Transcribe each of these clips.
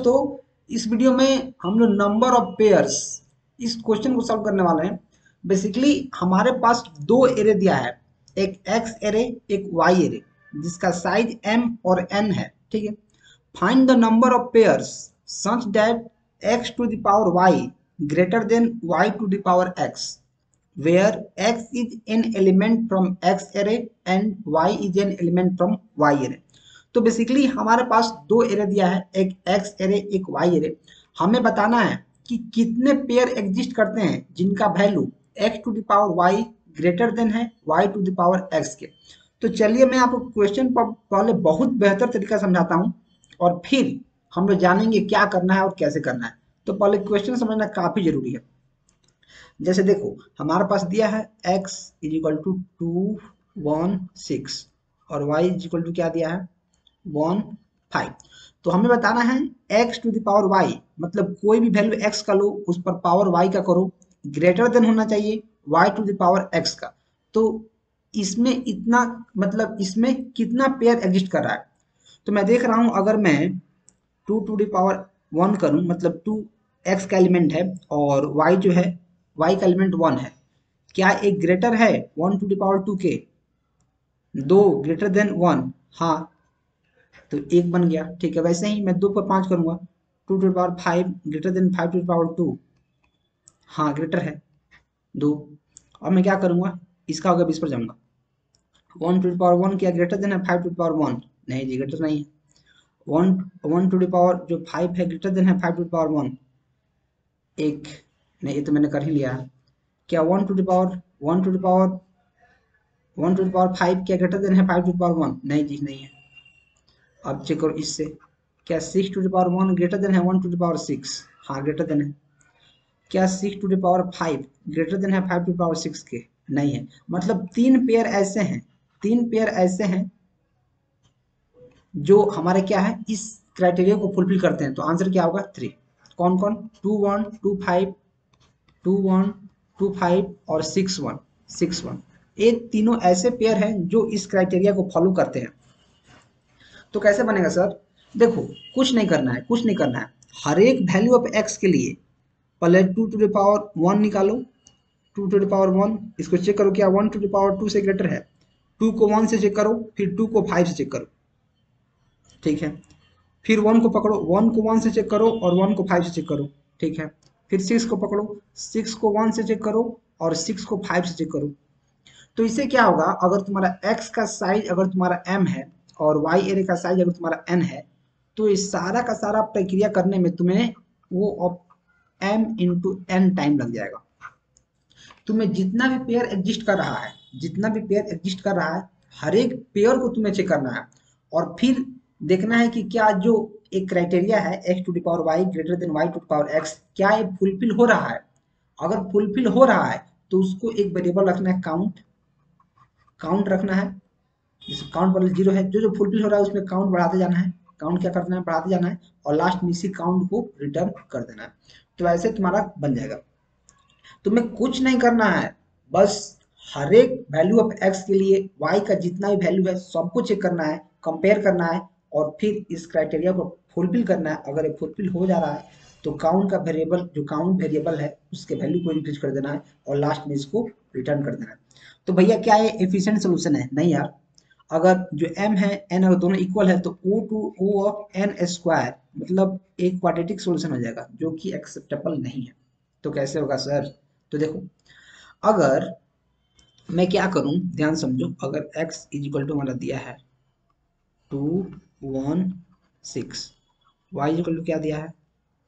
दोस्तों, इस वीडियो में हम लोग नंबर ऑफ पेयर्स इस क्वेश्चन को सॉल्व करने वाले हैं। बेसिकली हमारे पास दो एरे दिया है, एक एक्स एरे एक वाई एरे, जिसका साइज m और n है। ठीक है, find the number of pairs such that x to the power y greater than y to the power x, where x is an element from x array and y is an element from y array। तो basically हमारे पास दो array दिया है, एक x array एक y array. हमें बताना है कि कितने पेयर एग्जिस्ट करते हैं जिनका value x to the power y greater than है y to the power x के। तो चलिए मैं आपको क्वेश्चन पहले बहुत बेहतर तरीका समझाता हूँ और फिर हम लोग जानेंगे क्या करना है और कैसे करना है। तो पहले क्वेश्चन समझना काफी जरूरी है। जैसे देखो, हमारे पास दिया है x इज इक्वल टू 2 1 6 और y इज इक्वल टू क्या दिया है 1 5। तो हमें बताना है x to the power y, मतलब कोई भी वैल्यू x का लो उस पर पावर y का करो, ग्रेटर देन होना चाहिए y to the power x का। तो इसमें इतना मतलब इसमें कितना पेयर एग्जिस्ट कर रहा है। तो मैं देख रहा हूं, अगर मैं 2 टू द पावर 1 करूं, मतलब 2 x का एलिमेंट है और y जो है y का एलिमेंट 1 है, क्या एक ग्रेटर है 1 टू द पावर 2 के? दो ग्रेटर देन 1, हाँ, तो एक बन गया। ठीक है, वैसे ही मैं 2 पर 5 करूंगा, 2 to the power 5 greater than 5 to the power 2, हाँ ग्रेटर है 2। अब मैं क्या करूंगा, इसका होगा 20 पर जाऊंगा, 1 टू द पावर 1 क्या ग्रेटर देन है 5 टू द पावर 1? नहीं जी, ग्रेटर नहीं है। 1 टू द पावर जो 5 है ग्रेटर देन है 5 टू द पावर 1, एक नहीं, ये तो मैंने कर ही लिया। क्या 1 to the power 1 to the power 1 to the power 5 क्या ग्रेटर देन है 5 टू द पावर 1? नहीं जी, नहीं है। अब चेक करो इससे, क्या 6 to the power 1 greater than है 1 टू द पावर 6? हाँ ग्रेटर देन है। क्या 6 to the power 5 greater than है 5 टू द पावर 6 के? नहीं है। मतलब तीन पेयर ऐसे हैं, तीन पेयर ऐसे हैं जो हमारे क्या है इस क्राइटेरिया को फुलफिल करते हैं। तो आंसर क्या होगा 3। कौन कौन? 2 1 2 5, 2 1 2 5 और 6 1 6 1। ये तीनों ऐसे पेयर हैं जो इस क्राइटेरिया को फॉलो करते हैं। तो कैसे बनेगा सर? देखो, कुछ नहीं करना है, कुछ नहीं करना है। हर एक वैल्यू ऑफ एक्स के लिए पहले 2 टू द पावर 1 निकालो, 2 टू द पावर 1, इसको चेक करो क्या 1 टू द पावर 2 से ग्रेटर है। 2 को 1 से चेक करो, फिर 2 को 5 से चेक करो। ठीक है, फिर 1 को पकड़ो, 1 को 1 से चेक करो और 1 को 5 से चेक करो। ठीक है, फिर 6 को पकड़ो, 6 को 1 से चेक करो और 6 को 5 से चेक करो। तो इससे क्या होगा, अगर तुम्हारा x का साइज अगर तुम्हारा m है और y एरे का साइज अगर तुम्हारा n है, तो इस सारा का सारा प्रक्रिया करने में तुम्हें वो m इंटू n टाइम लग जाएगा। तुम्हें जितना भी पेयर एग्जिस्ट कर रहा है, जितना भी पेयर एग्जिस्ट कर रहा है, हर एक पेयर को तुम्हें चेक करना है और फिर देखना है कि क्या जो एक क्राइटेरिया है x to the power y greater than y to the power x, क्या ये फुलफिल हो रहा है। अगर फुलफिल हो रहा है तो उसको एक वेरिएबल रखना है काउंट, काउंट रखना है। जैसे काउंट वाला 0 है, जो जो फुलफिल हो रहा है उसमें काउंट बढ़ाते जाना है, काउंट क्या करना है बढ़ाते जाना है और लास्ट में इसी काउंट को रिटर्न कर देना है। तो ऐसे तुम्हारा बन जाएगा। तुम्हें कुछ नहीं करना है, बस हर एक वैल्यू ऑफ x के लिए y का जितना भी वैल्यू है सबको चेक करना है, कंपेयर करना है और फिर इस क्राइटेरिया को फुलफिल करना है। अगर ये फुलफिल हो जा रहा है तो काउंट का वेरिएबल, जो काउंट वेरिएबल है उसके वैल्यू को इंक्रीज कर देना है और लास्ट में इसको रिटर्न कर देना है। तो भैया क्या ये एफिशिएंट सोल्यूशन है? नहीं यार। अगर जो m है n अगर दोनों इक्वल है तो o to o of n square मतलब एक क्वाड्रेटिक सोल्यूशन हो जाएगा, जो कि एक्सेप्टेबल नहीं है। तो कैसे होगा सर? तो देखो, अगर मैं क्या करूं, ध्यान समझो, अगर x इज इक्वल टू हमारा दिया है 2 1 6, y इज इक्वल टू क्या दिया है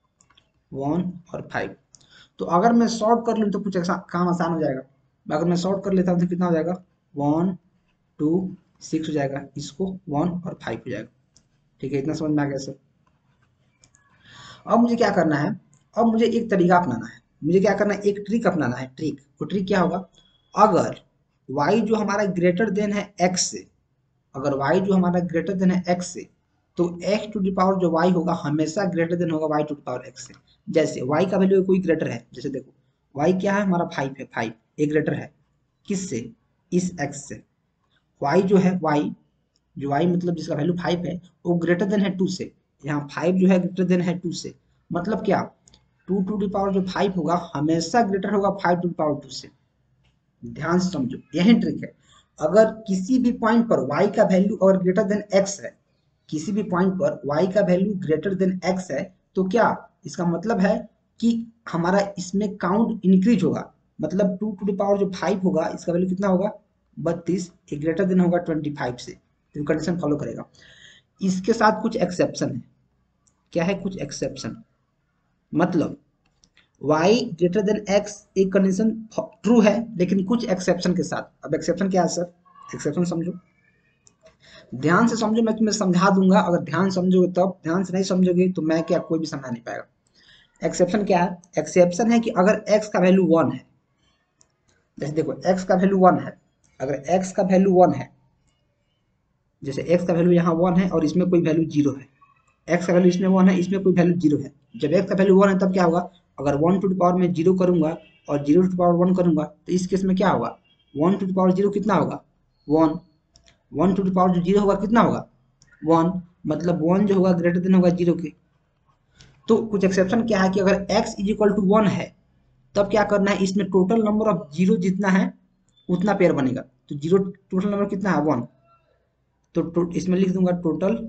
1 और 5। तो अगर मैं सॉर्ट कर लूं तो कुछ ऐसा काम आसान हो जाएगा। अगर मैं सॉर्ट कर लेता हूं तो कितना हो जाएगा 1 2 6 हो जाएगा, इसको 1 और 5 हो जाएगा। ठीक है, इतना समझ में आ गया सर? अब मुझे क्या करना है, अब मुझे एक तरीका अपनाना है, मुझे क्या करना है एक ट्रिक अपनाना है। ट्रिक, वो ट्रिक क्या होगा, अगर y जो हमारा ग्रेटर देन है x से, अगर y जो हमारा ग्रेटर देन है x से, तो x टू द पावर जो y होगा हमेशा ग्रेटर देन होगा y to the power x से। जैसे y का वैल्यू कोई ग्रेटर है, जैसे देखो y क्या है हमारा 5 है, 5 एक ग्रेटर है किससे, इस x से। y जो है y, जो y मतलब जिसका वैल्यू 5 है वो ग्रेटर देन है 2 से, यहाँ 5 जो है ग्रेटर देन है 2 से, मतलब क्या 2 टू द पावर जो 5 होगा हमेशा ग्रेटर होगा 5 टू द पावर 2 से। ध्यान से समझो, यही ट्रिक है। अगर किसी भी पॉइंट पर y का वैल्यू और ग्रेटर देन x है, किसी भी पॉइंट पर y का वैल्यू ग्रेटर देन x है, तो क्या इसका मतलब है कि हमारा इसमें काउंट इंक्रीज होगा, मतलब 2 टू द पावर जो 5 होगा इसका वैल्यू कितना होगा 32, ये ग्रेटर देन होगा 25 से, तो कंडीशन फॉलो करेगा। इसके साथ कुछ एक्सेप्शन है। क्या है कुछ एक्सेप्शन, मतलब y ग्रेटर देन x एक कंडीशन ट्रू है लेकिन कुछ एक्सेप्शन के साथ। अब एक्सेप्शन क्या है सर, एक्सेप्शन समझो, ध्यान से समझो, मैं तुम्हें समझा दूंगा, अगर ध्यान समझोगे तब, ध्यान से नहीं समझोगे तो मैं क्या कोई भी समझा नहीं पाएगा। एक्सेप्शन क्या है, एक्सेप्शन है कि अगर x का वैल्यू 1 है, जैसे देखो x का वैल्यू 1 है, अगर x का वैल्यू 1 है, जैसे x का वैल्यू यहाँ 1 है और इसमें कोई वैल्यू 0 है, x का वैल्यू इसमें 1 है, इसमें कोई वैल्यू 0 है, जब x का वैल्यू 1 है तब क्या होगा, अगर 1 टू द पावर में 0 करूंगा और 0 टू द पावर 1 करूंगा तो इस केस में क्या होगा, 1 टू द पावर 0 कितना होगा 1, 1 टू द पावर जो 0 होगा कितना होगा 1, मतलब 1 जो होगा ग्रेटर देन होगा 0 के। तो कुछ एक्सेप्शन क्या है कि अगर x इज इक्वल टू 1 है तब क्या करना है, इसमें टोटल नंबर ऑफ जीरो जितना है उतना पेयर बनेगा, तो जीरो टोटल नंबर कितना है 1, तो इसमें लिख दूंगा टोटल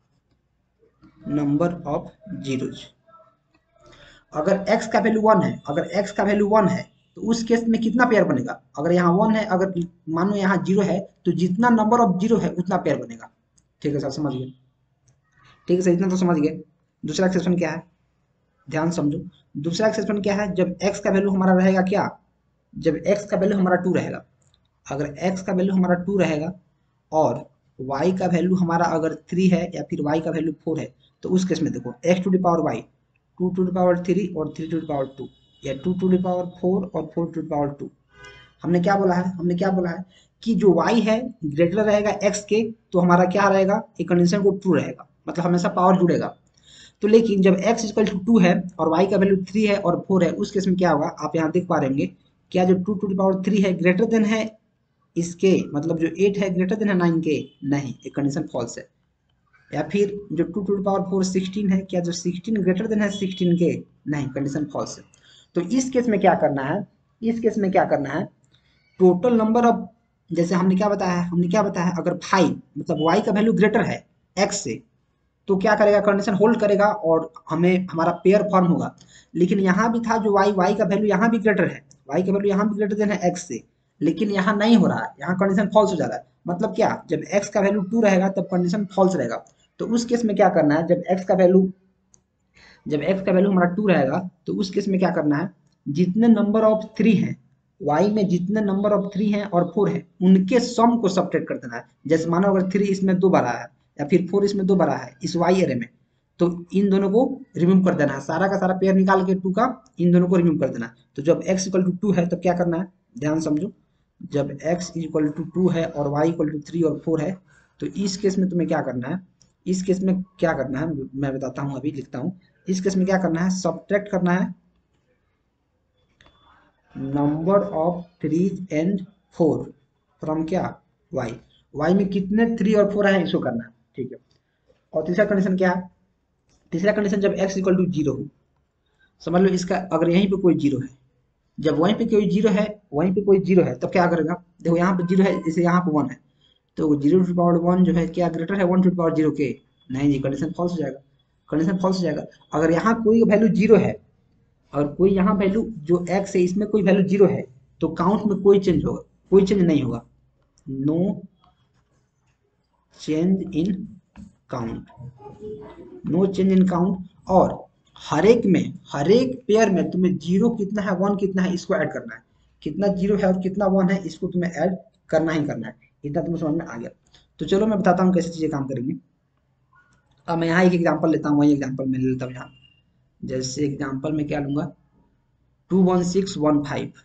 नंबर ऑफ जीरोज। अगर x का वैल्यू 1 है, अगर x का वैल्यू 1 है तो उस केस में कितना पेयर बनेगा, अगर यहाँ 1 है, अगर मानो यहाँ 0 है तो जितना नंबर ऑफ 0 है उतना पेयर बनेगा। ठीक है सर, समझ गए, ठीक है सर, इतना तो समझ गए। दूसरा एक्सेप्शन क्या है, ध्यान समझो, दूसरा एक्सेप्शन क्या है, जब x का वैल्यू हमारा रहेगा क्या, जब x का वैल्यू हमारा 2 रहेगा, अगर x का वैल्यू हमारा 2 रहेगा और y का वैल्यू हमारा अगर 3 है या फिर y का वैल्यू 4 है, तो उस केस में देखो x to the power y 2 to the power 3 और 3 टू द पावर 2, या 2 टू द पावर 4 और 4 टू द पावर 2। हमने क्या बोला है, हमने क्या बोला है कि जो y है ग्रेटर रहेगा x के, तो हमारा क्या रहेगा, एक कंडीशन को ट्रू रहेगा, मतलब हमेशा पावर जुड़ेगा। तो लेकिन जब x इक्वल टू 2 है और y का वैल्यू 3 है और 4 है, उस केस में क्या होगा, आप यहाँ देख पा रहे होंगे, क्या जो 2 टू द पावर 3 है ग्रेटर देन है इसके, मतलब जो 8 है ग्रेटर देन है 9 के, नहीं, एक कंडीशन फॉल्स है। या फिर जो 2 टू द पावर 4 16 है, क्या जो 16 ग्रेटर देन है 16 के, नहीं, कंडीशन फॉल्स है। तो इस केस में क्या करना है, इस केस में क्या करना है, टोटल नंबर ऑफ, जैसे हमने क्या बताया है, हमने क्या बताया है, अगर 5 मतलब y का वैल्यू ग्रेटर है x से, तो क्या करेगा, कंडीशन होल्ड करेगा और हमें हमारा पेयर फॉर्म होगा। लेकिन यहाँ भी था जो y का वैल्यू यहाँ भी ग्रेटर है, y का वैल्यू यहाँ भी ग्रेटर देन है x से, लेकिन यहाँ नहीं हो रहा है, यहाँ कंडीशन फॉल्स हो जा रहा है। मतलब क्या, जब x का वैल्यू 2 रहेगा तब कंडीशन फॉल्स रहेगा। तो उस केस में क्या करना है, जब x का वैल्यू हमारा 2 रहेगा तो उस केस में क्या करना है, जितने नंबर ऑफ 3 हैं, y में जितने नंबर ऑफ 3 हैं और 4 हैं उनके सम को सब्ट्रैक्ट कर देना है। जैसे मानो अगर 3 इसमें 2 बार आया है या फिर 4 इसमें 2 बार आया है इस y एरे में, तो इन दोनों को रिमूव कर देना है, सारा का सारा पेयर निकाल के 2 का इन दोनों को रिमूव कर देना है। तो जब x इक्वल टू 2 है तब क्या करना है, ध्यान समझो, जब x इक्वल टू 2 है और y इक्वल टू 3 और 4 है, तो इस केस में तुम्हें क्या करना है, इस केस में क्या करना है मैं बताता हूँ, अभी लिखता हूँ। इस केस में क्या करना है, सब्ट्रैक्ट करना है नंबर ऑफ 3 एंड 4 फ्रॉम क्या y, y में कितने 3 और 4 है इसको करना है। ठीक है, और तीसरा कंडीशन क्या है, तीसरा कंडीशन जब x इक्वल टू 0 हो, समझ लो इसका, अगर यहीं पे कोई 0 है, जब वहीं पे कोई 0 है, वहीं पे कोई 0 है तब क्या करेगा, देखो यहाँ पे 0 है, जैसे यहाँ पे 1 है, तो 0 टू पावर 1 जो है क्या ग्रेटर है 1 टू पावर 0 के, नहीं जी, कंडीशन फॉल्स हो जाएगा, कंडीशन फॉल्स हो जाएगा। अगर यहाँ कोई वैल्यू 0 है और कोई यहाँ वैल्यू जो x है इसमें कोई वैल्यू 0 है, तो काउंट में कोई चेंज होगा, कोई चेंज नहीं होगा, no change in count, no change in count. और हर एक पेयर में तुम्हें जीरो कितना है 1 कितना है इसको ऐड करना है, कितना 0 है और कितना 1 है इसको तुम्हें ऐड करना ही करना है। इतना तुम्हें समझ में आ गया। तो चलो मैं बताता हूँ कैसे चीजें काम करेंगी। अब मैं यहाँ एक एग्जांपल लेता हूँ, वही एग्जांपल मैं ले लेता हूँ यहाँ। जैसे एग्जांपल में क्या लूंगा, 21615,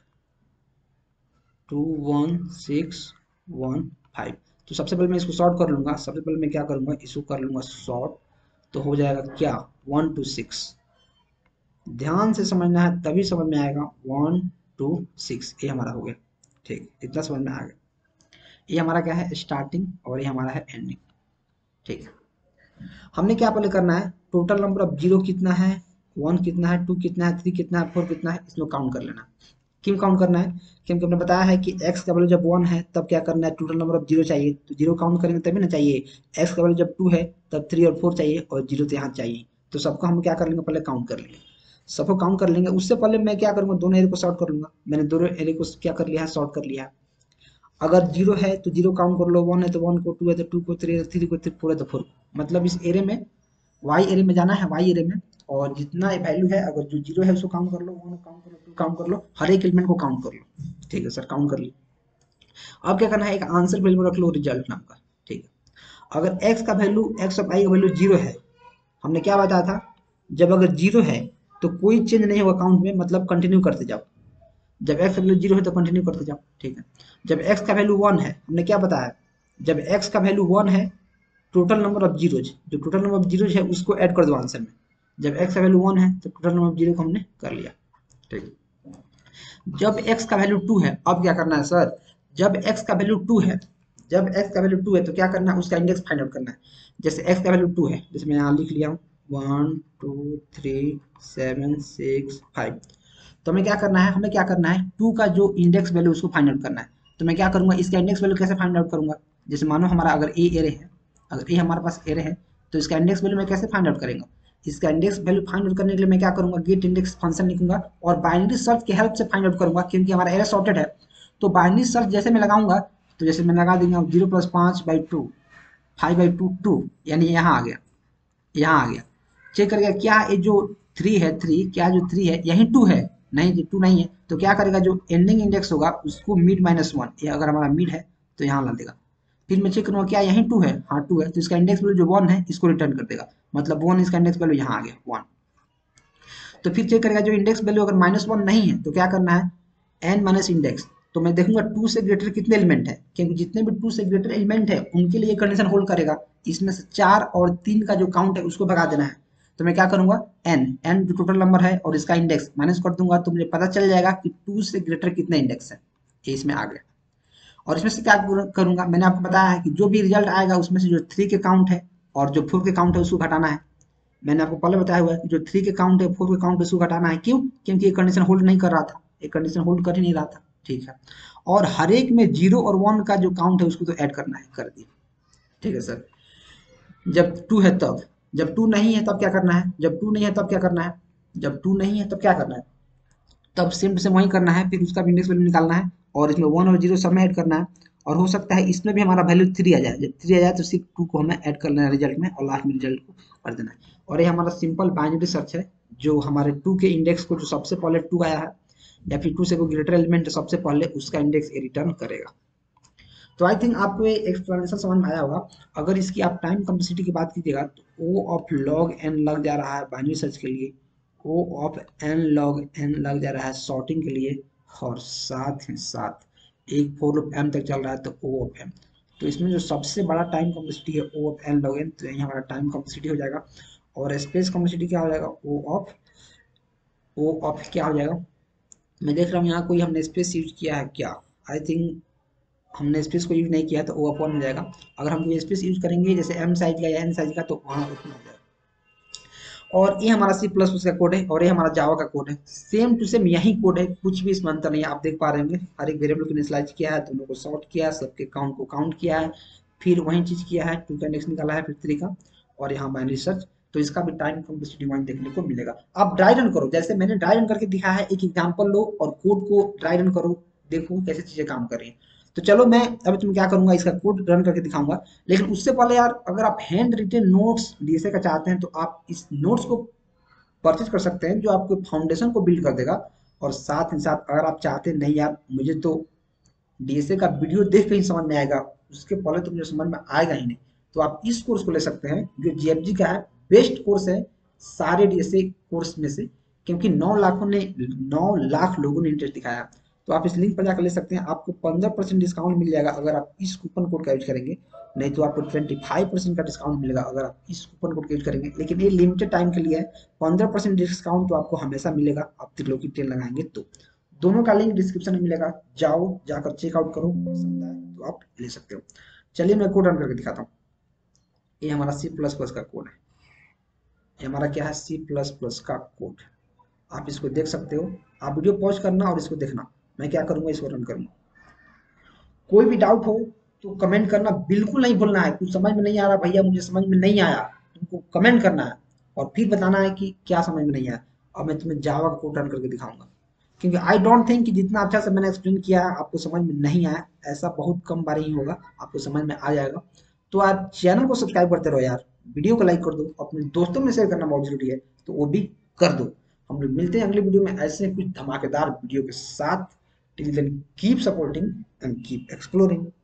21615। तो सबसे पहले मैं इसको सॉर्ट कर लूंगा, सबसे पहले मैं क्या करूंगा, इसको कर लूंगा सॉर्ट, तो हो जाएगा क्या 1 to 6। ध्यान से समझना है तभी समझ में आएगा, 1 to 6 ये हमारा हो गया। ठीक, इतना समझ में आ गया। ये हमारा क्या है स्टार्टिंग और ये हमारा है एंडिंग। ठीक है, हमने क्या पहले करना है, टोटल नंबर ऑफ जीरो कितना है, 1 कितना है, 2 कितना है, 3 कितना है, 4 कितना है, इसमें काउंट कर लेना। क्यों काउंट करना है, क्योंकि हमने बताया है कि x का वैल्यू जब 1 है तब क्या करना है, टोटल नंबर ऑफ जीरो चाहिए, तो जीरो काउंट करेंगे तभी ना चाहिए। x का वैल्यू जब 2 है तब 3 और 4 चाहिए, और जीरो तो यहाँ चाहिए। तो सबको हम क्या कर लेंगे, पहले काउंट कर लेंगे। सबको काउंट कर लेंगे, उससे पहले मैं क्या करूंगा, दोनों एरे को सॉर्ट कर लूंगा। मैंने दोनों एरे को क्या कर लिया है, सॉर्ट कर लिया है। अगर जीरो है तो जीरो काउंट कर लो, 1 है तो 1 को, 2 है तो 2 को, 3 है तो 3 को, 4 है तो 4 को। मतलब इस एरे में, वाई एरे में जाना है, वाई एरे में, और जितना वैल्यू है, अगर जो जीरो है उसको काउंट कर लो, 1 काउंट कर लो, 2 काउंट कर लो, हर एक एलिमेंट को काउंट कर लो। ठीक है सर, काउंट कर ली। अब क्या करना है, एक आंसर वैल्यू रख लो रिजल्ट नाम का। ठीक है, अगर x का वैल्यू, x ऑफ i का वैल्यू जीरो है, हमने क्या बताया था, जब अगर जीरो है तो कोई चेंज नहीं होगा काउंट में, मतलब कंटिन्यू करते जाओ। जब x का वैल्यू जीरो है तो कंटिन्यू करते जाओ। ठीक है, जब x का वैल्यू 1 है, हमने क्या बताया, जब x का वैल्यू 1 है, टोटल नंबर ऑफ जीरोज, जो टोटल नंबर ऑफ जीरोज है उसको ऐड कर दो आंसर में। जब x का वैल्यू 1 है तो टोटल नंबर ऑफ जीरो को हमने कर लिया। ठीक है, जब x का वैल्यू 2 है, अब क्या करना है सर, जब x का वैल्यू 2 है, जब x का वैल्यू 2 है तो क्या करना है, उसका इंडेक्स फाइंड आउट करना है। जैसे x का वैल्यू 2 है, जैसे मैं यहाँ लिख लिया हूँ 1 2 3 7 6 5, तो हमें क्या करना है, हमें क्या करना है, 2 का जो इंडेक्स वैल्यू उसको फाइंड आउट करना है। तो मैं क्या करूंगा, इसका इंडेक्स वैल्यू कैसे फाइंड आउट करूंगा, जैसे मानो हमारा अगर ए एरे है, अगर ए हमारे पास एरे है, तो इसका इंडेक्स वैल्यू मैं कैसे फाइंड आउट करेंगे, इसका इंडेक्स वैल्यू फाइंड आउट करने के लिए मैं क्या करूंगा, गेट इंडेक्स फंक्शन लिखूंगा और बाइनरी सर्च की हेल्प से फाइंड आउट करूंगा, क्योंकि हमारा एरे सॉर्टेड है। तो बाइनरी सर्च जैसे मैं लगाऊंगा, तो जैसे मैं लगा दूंगा 0+5/2, 5/2 2, यानी यहाँ आ गया, यहाँ आ गया। चेक करेगा क्या ये जो 3 है, 3 क्या, जो 3 है यही 2 है, नहीं जो 2 नहीं है, तो क्या करेगा, जो एंडिंग इंडेक्स होगा उसको मिड -1, ये अगर हमारा मिड है तो यहाँ ला देगा। फिर मैं चेक करूंगा क्या यही 2 है, हाँ 2 है, तो इसका इंडेक्स वैल्यू जो 1 है इसको रिटर्न कर देगा, मतलब 1 इसका इंडेक्स वैल्यू यहाँ आ गया 1। तो फिर चेक करेगा जो इंडेक्स वैल्यू अगर -1 नहीं है तो क्या करना है, एन माइनस इंडेक्स। तो मैं देखूंगा 2 से ग्रेटर कितने एलिमेंट है, क्योंकि जितने भी 2 से ग्रेटर एलिमेंट है उनके लिए कंडीशन होल्ड करेगा। इसमें से 4 और 3 का जो काउंट है उसको भगा देना है। तो मैं क्या करूंगा, एन एन जो टोटल नंबर है और इसका इंडेक्स माइनस कर दूंगा, तो मुझे पता चल जाएगा कि 2 से ग्रेटर कितने इंडेक्स है, ये इसमें आ गया। और इसमें से क्या करूंगा, मैंने आपको बताया है कि जो भी रिजल्ट आएगा उसमें से जो 3 के काउंट है और जो 4 के काउंट है उसको घटाना है। मैंने आपको पहले बताया हुआ है कि जो 3 के काउंट है, 4 के काउंट है, उसको घटाना है। क्यों, क्योंकि ये कंडीशन होल्ड नहीं कर रहा था, एक कंडीशन होल्ड कर ही नहीं रहा था। ठीक है, और हर एक में 0 और 1 का जो काउंट है उसको तो ऐड करना है, कर दिया। ठीक है सर, जब 2 है तब, जब 2 नहीं है तब क्या करना है, जब 2 नहीं है तब क्या करना है, जब 2 नहीं है तब क्या करना है, तब सेम टू सेम वही करना है, फिर उसका भी इंडेक्स वैल्यू निकालना है और इसमें 1 और 0 सब में ऐड करना है। और हो सकता है इसमें भी हमारा वैल्यू 3 आ जाए, जब 3 आ जाए तो सिर्फ 2 को हमें ऐड कर लेना है रिजल्ट में, और लास्ट में रिजल्ट को कर देना है। और ये हमारा सिंपल बाइनरी सर्च है, जो हमारे 2 के इंडेक्स को, जो सबसे पहले 2 आया है या फिर 2 से कोई ग्रेटर एलिमेंट है सबसे पहले, उसका इंडेक्स ये रिटर्न करेगा। तो आई थिंक आपको ये एक्सप्लेनेशन समझ में आया होगा। अगर इसकी आप टाइम कम्प्लेक्सिटी की बात कीजिएगा तो ओ ऑफ लॉग एन लग जा रहा है बाइनरी सर्च के लिए, O of n log n लग जा रहा है सॉर्टिंग के लिए, और साथ ही साथ एक फोर ऑफ एम तक चल रहा है तो ओ ऑफ एम। तो इसमें जो सबसे बड़ा टाइम कम्प्लेक्सिटी है O of n log n, तो यही हमारा टाइम कम्प्लेक्सिटी हो जाएगा। और स्पेस कम्प्लेक्सिटी क्या हो जाएगा, ओ ऑफ क्या हो जाएगा, मैं देख रहा हूँ यहाँ कोई हमने स्पेस यूज किया है क्या, आई थिंक हमने स्पेस को यूज नहीं किया, तो ओ अपॉन हो जाएगा। अगर हम कोई स्पेस यूज करेंगे जैसे एम साइज का या एन साइज का, तो वहाँ उतना हो जाएगा। और ये हमारा सी प्लस प्लस का कोड है और ये हमारा जावा का कोड है, सेम टू सेम यही कोड है, कुछ भी इसमें अंतर नहीं है। आप देख पा रहे होंगे हर एक वेरिएबल को इनिशियलाइज किया है, दोनों को सॉर्ट किया है, सबके काउंट को काउंट किया है, फिर वही चीज किया है, 2 का इंडेक्स निकाला है, फिर 3 का, और यहाँ बाइनरी सर्च। तो इसका भी टाइम कॉम्प्लेक्सिटी वन देखने को मिलेगा। आप ड्राई रन करो, जैसे मैंने ड्राई रन करके दिखाया है, एक एग्जाम्पल लो और कोड को ड्राई रन करो, देखो कैसे चीजें काम कर रही हैं। तो चलो मैं अभी तुम क्या करूंगा, इसका कोड रन करके दिखाऊंगा। लेकिन उससे पहले यार, अगर आप हैंड रिटेन नोट्स डीएसए का चाहते हैं तो आप इस नोट्स को परचेज कर सकते हैं, जो आपको फाउंडेशन को बिल्ड कर देगा। और साथ ही साथ अगर आप चाहते हैं नहीं यार मुझे तो डीएसए का वीडियो देख के ही समझ में आएगा, उसके पहले तो मुझे समझ में आएगा ही नहीं, तो आप इस कोर्स को ले सकते हैं, जो जीएफजी का है, बेस्ट कोर्स है सारे डीएसए कोर्स में से, क्योंकि 9 लाख लोगों ने इंटरेस्ट दिखाया। तो आप इस लिंक पर जाकर ले सकते हैं, आपको 15% डिस्काउंट मिल जाएगा अगर आप इस कूपन कोड का यूज करेंगे, नहीं तो आपको 25% का डिस्काउंट मिलेगा अगर आप इस कूपन कोड का यूज करेंगे। लेकिन ये लिमिटेड टाइम के लिए है, 15% डिस्काउंट तो आपको हमेशा मिलेगा, आप त्रिलोकी टेल लगाएंगे तो। दोनों का लिंक डिस्क्रिप्शन में मिलेगा, जाओ जाकर चेकआउट करो, पसंद आए तो आप ले सकते हो। चलिए मैं कोड रन करके दिखाता हूँ। ये हमारा सी प्लस प्लस का कोड है, ये हमारा क्या है, सी प्लस प्लस का कोड। आप इसको देख सकते हो, आप वीडियो पॉज करना और इसको देखना, मैं क्या करूंगा, इसको रन करूंगा। कोई भी डाउट हो तो कमेंट करना बिल्कुल नहीं भूलना है। कुछ समझ में नहीं आ रहा भैया, मुझे समझ में नहीं आया, तुमको कमेंट करना है और फिर बताना है कि क्या समझ में नहीं आया, और मैं तुम्हें जावा का कोड रन करके दिखाऊंगा। क्योंकि आई डोंट थिंक कि जितना अच्छा से मैंने एक्सप्लेन किया है आपको समझ में नहीं आया, ऐसा बहुत कम बार ही होगा, आपको समझ में आ जाएगा। तो आप चैनल को सब्सक्राइब करते रहो यार, वीडियो को लाइक कर दो, अपने दोस्तों में शेयर करना बहुत जरूरी है, तो वो भी कर दो। हम लोग मिलते हैं अगले वीडियो में ऐसे कुछ धमाकेदार वीडियो के साथ। Till then keep supporting and keep exploring.